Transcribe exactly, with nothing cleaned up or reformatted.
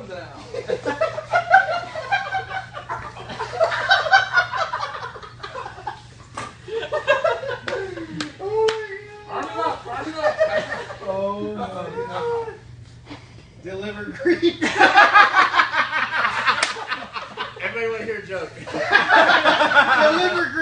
down. Arm him up, arm him up. Oh my God. Deliver green. Everybody want to hear a joke. Deliver green.